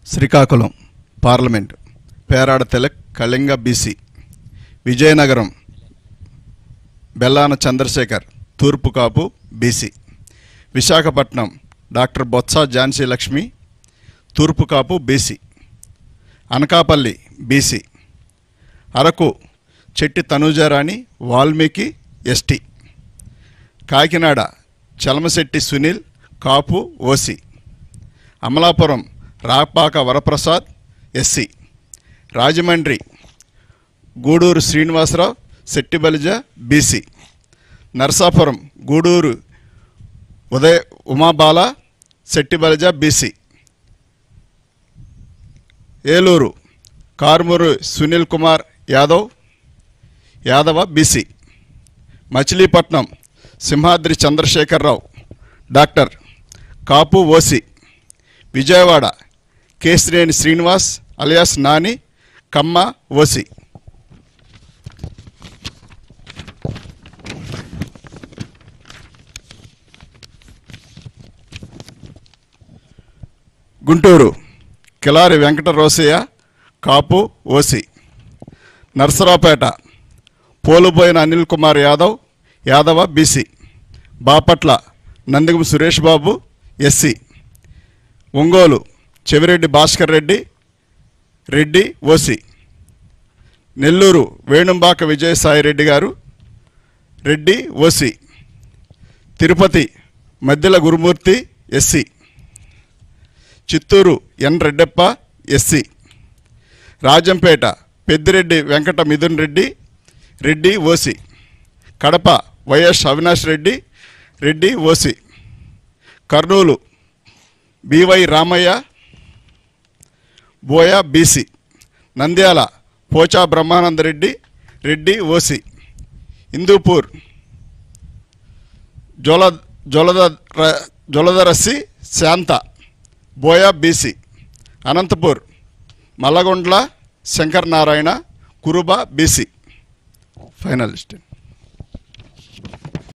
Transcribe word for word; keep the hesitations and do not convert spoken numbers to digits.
Srikakulam parliament Perada Tilak Kalinga BC, Vizianagaram Bellana Chandrasekhar తూర్పు Kapu BC, Visakhapatnam doctor Botsa Jhansi Lakshmi తూర్పు Kapu BC, Anakapalli BC, Araku Chetti Tanujarani Valmiki ST, Kakinada Chalamasetti Sunil Kapu OC, Amalapuram Rapaka Varaprasad SC, Rajahmundry Guduru Srinivasarao Settibalija BC, Narasapuram Guduru Udaya Umabala Settibalija BC, Eluru Karmuru Sunil Kumar Yadav Yadava BC, Machilipatnam Simhadri Chandrasekhararao doctor Kapu OC, Vijayawada Keshreni Srinivas alias Nani Kamma OC. Guntur Kilari Venkata Rosaiah Kapu OC, Narasaraopet Poluboina Anil Kumar Yadav Yadava BC, Bapatla Nandigam Suresh Babu SC, Ongole Chevireddy Bhaskar Reddy Reddy OC, Nellore Venumbaka Vijayasai Reddy garu Reddy OC, Tirupati Maddela Gurumoorthy SC, Chittoor N Reddappa SC, Rajampet Peddireddy Venkata Mithun Reddy Reddy OC, Kadapa YS Avinash Reddy Reddy OC, Kurnool BY Ramaiah Boya BC, Nandyal Pocha Brahmanandareddy Reddy OC, Hindupur Jola Jolada Joladarasi Santha Boya BC, Anantapur Malagundla Shankar Narayana Kuruba BC. Final list.